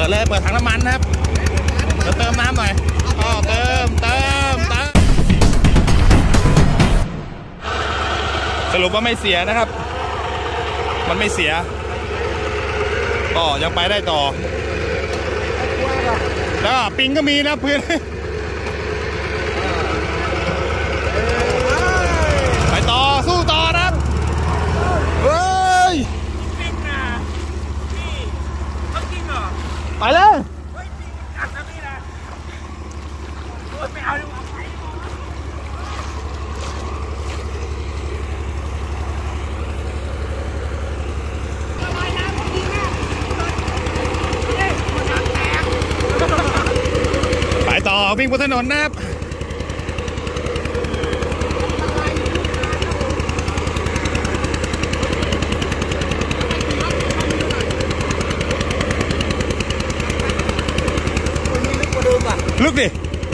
ดเลยเปิดถังน้ำมันนะครับเติมน้ำหน่อยอ๋อเติมสรุปว่าไม่เสียนะครับมันไม่เสียก็ยังไปได้ต่อแล้วปิงก็มีนะเพื่อนไปต่อสู้ต่อนะครับเฮ้ยปิงนะพี่เขาจริงเหรอไปเลยเฮ้ยปิงกัดนะพี่นะโอ้ยไม่เอาดีกว่าไปต่อวิ่งบนถนนนะครับลึกดิ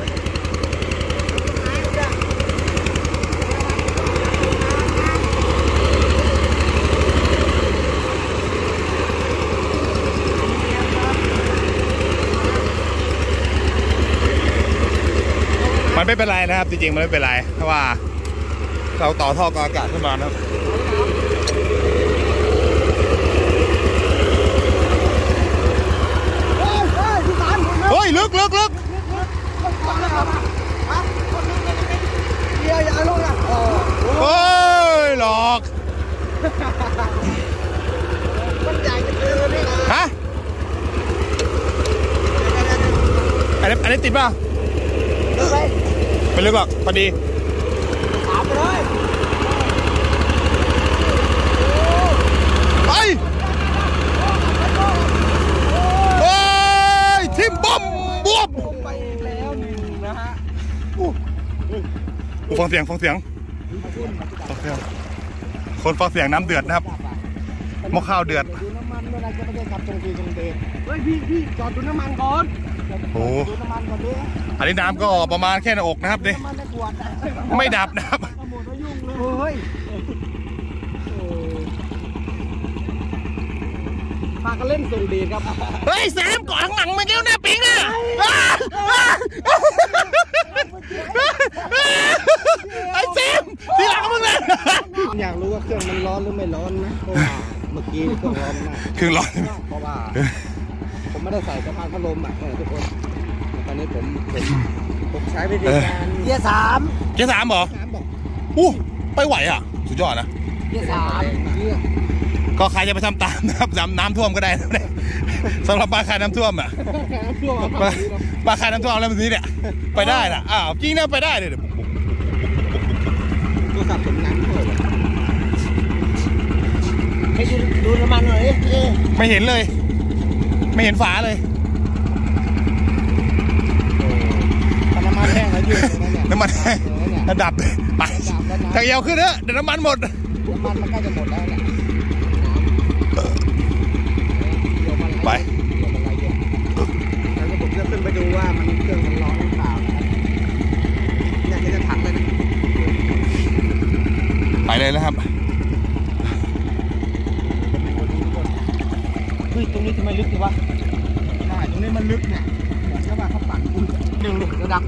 มันไม่เป็นไรนะครับจริงๆมันไม่เป็นไรเพราะว่าเราต่อท่อกรองอากาศขึ้นมานะครับเฮ้ยลึกเฮ้ยหลอกฮะอันนี้ติดป่ะไม่ลึกหรอกพอดีถามไปเลยไปเฮ้ยทิมบอมบวบไปแล้วหนึ่งนะฮะฟังเสียงคนฟังเสียงน้ำเดือดนะครับหม้อข้าวเดือดดูน้ำมันเวลาจะไม่ได้ขับตรงเดชเฮ้ยพี่จอดดูน้ำมันก่อนโอ้อันนี้น้ำก็ประมาณแค่หน้าอกนะครับดิไม่ดับนะครับพากันเล่นส่งเดชครับเฮ้ยแซมก่อนหลังมาเกี้ยวหน้าปิงอ่ะไอ้แซมทีหลังมึงเลยอยากรู้ว่าเครื่องมันร้อนหรือไม่ร้อนนะเพราะว่าเมื่อกี้เครื่องร้อนมากเครื่องร้อนเพราะว่าผมไม่ได้ใส่สะพานพัดลมอ่ะทุกคนตอนนี้ผมใช้วิธีการเกียร์3 เหรออู้ไปไหวอ่ะสุดยอดนะเกียร์3 ก็ใครจะไปทำตามนะครับน้ำท่วมก็ได้สำหรับปลาคายน้ำท่วมอ่ะปลาคายน้ำท่วมแล้วแบบนี้เนี่ยไปได้น่ะจริงนะไปได้เลยตัวสับสมน้ำท่วมให้ดูน้ำมันหน่อยไม่เห็นเลยไม่เห็นฝาเลยน้ำมันแห้งแล้วอยู่น้ำมันแห้งระดับไปถ้าเยาวขึ้นเถอะเดี๋ยวน้ำมันหมดน้ำมันมันใกล้จะหมดแล้วแหละไปแล้วก็ผมจะขึ้นไปดูว่ามันเครื่องมันร้อนหรือเปล่าอยากจะถักเลยนะไปเลยนะครับเฮ้ยตรงนี้ทำไมลึกจังวะใช่ตรงนี้มันลึกเนี่ยเหมือนกับว่าเขาปั่นหนึ่งระดับ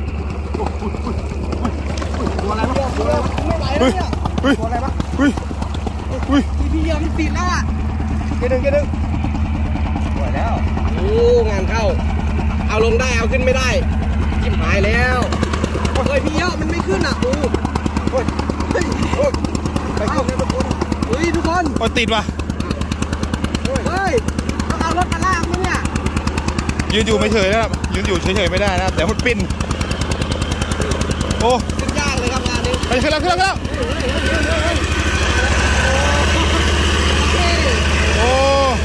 ตัวอะไรวะไม่ไหวแล้วเนี่ยตัวอะไรวะพี่ยอมติดแล้วอ่ะเกดึงไหวแล้วโอ้งานเข้าเอาลงได้เอาขึ้นไม่ได้จิ้มหายแล้วเฮ้ยพี่เยอะมันไม่ขึ้นอ่ะโอ้ยไปขึ้นนะทุกคนเฮ้ยทุกคนติดว่ะเฮ้ยต้องเอารถมาลากมั้ยเนี่ยยืนอยู่ไม่เฉยนะครับยืนอยู่เฉยๆไม่ได้นะครับเดี๋ยวมันปิ้นโอ้ขึ้นยากเลยครับงานนี้ไปขึ้นแล้วโอ้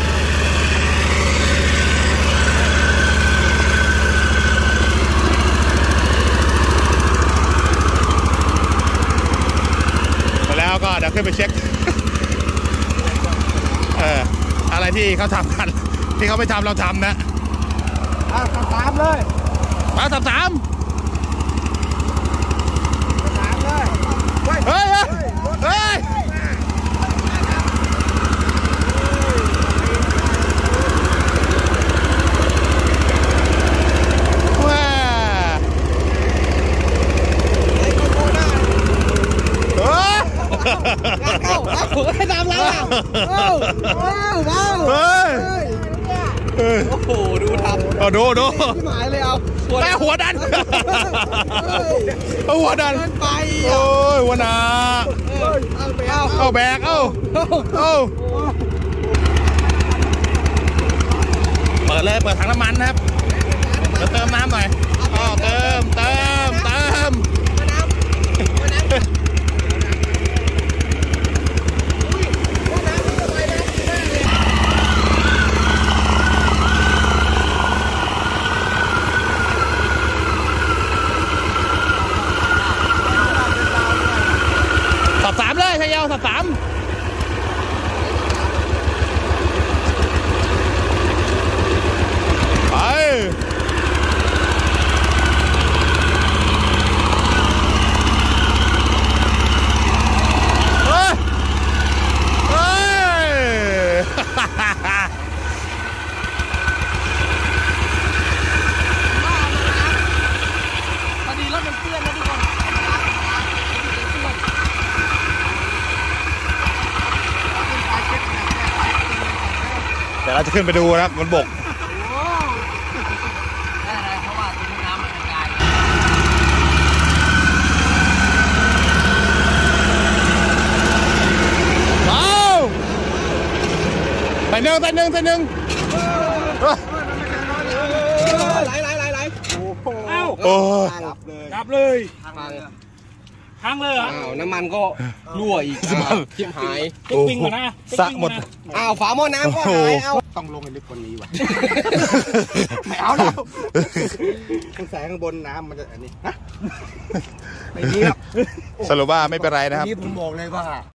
แล้วก็เดี๋ยวขึ้นไปเช็คอะไรที่เขาทำกันที่เขาไม่ทำเราทำนะ 3เลยมา33 เลยเฮ้ยเฮ้ยเฮ้ยโอ้โหดูทำเอาดูที่หมายเลยเอาแม่หัวดันเอาหัวดันไปโอ้ยหัวหนาเอาไปเอาเอาแบกเอาเปิดเลยเปิดถังน้ำมันนะครับเดี๋ยวเติมน้ำหน่อยเติมสับสามเลยพะเยาสับสามไปเฮ้ยพอดีรถมันเปื้อนนะทุกคนเดี๋ยวเราจะขึ้นไปดูนะครับบนบกได้เพราะว่าตรงนี้น้ำมันกระจายเอาใส่หนึ่งไหลเอ้าโอ้ยดับเลยพังพังเลยเหรออ้าวน้ำมันก็รั่วอีกชิบหายเต็กปิ้งก่อนนะสะหมดอ้าวฝาหม้อน้ำก็หายเอาต้องลงให้ลึกกว่านี้ว่ะไม่เอาแล้วแสงข้างบนน้ำมันจะอันนี้ฮะไม่ดีครับสรุปว่าไม่เป็นไรนะครับนี่ผมบอกเลยว่า